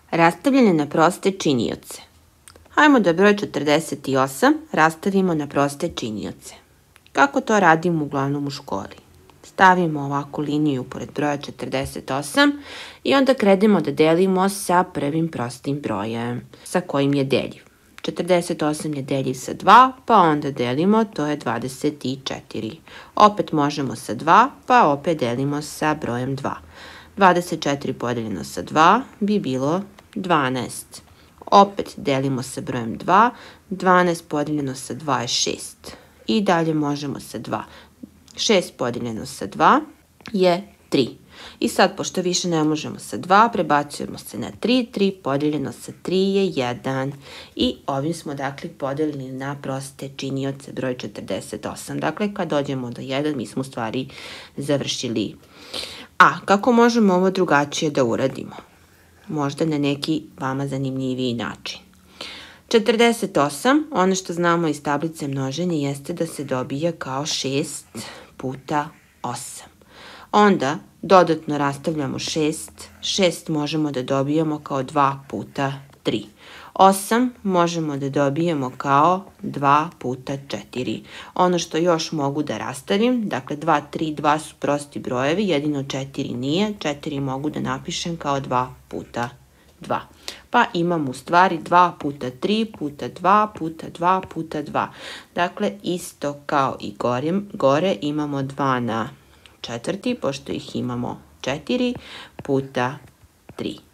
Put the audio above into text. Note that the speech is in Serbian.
Rastavljanje na proste činioce. Hajmo da broj 48 rastavimo na proste činioce. Kako to radimo uglavnom u školi? Stavimo ovakvu liniju pored broja 48 i onda krenemo da delimo sa prvim prostim brojem, sa kojim je deljiv. 48 je deljiv sa 2, pa onda delimo, to je 24. Opet možemo sa 2, pa opet delimo sa brojem 2. 24 podeljeno sa 2 bi bilo 12. Opet delimo sa brojem 2, 12 podeljeno sa 2 je 6. I dalje možemo sa 2. 6 podeljeno sa 2 je 3. I sad, pošto više ne možemo sa 2, prebacujemo se na 3. 3 podeljeno sa 3 je 1. I ovim smo, dakle, podelili na proste činioce broj 48. Dakle, kad dođemo do 1, mi smo u stvari završili. A, kako možemo ovo drugačije da uradimo? Možda na neki vama zanimljiviji način. 48, ono što znamo iz tablice množenja jeste da se dobije kao 6 puta 8. Onda dodatno rastavljamo 6. 6 možemo da dobijemo kao 2 puta 3. 8 možemo da dobijemo kao 2 puta 4. Ono što još mogu da rastavim, dakle 2, 3, 2 su prosti brojevi, jedino 4 nije. 4 mogu da napišem kao 2 puta 2. Pa imam u stvari 2 puta 3 puta 2 puta 2 puta 2. Dakle, isto kao i gore imamo 2 na četvrti, pošto ih imamo 4 puta 3.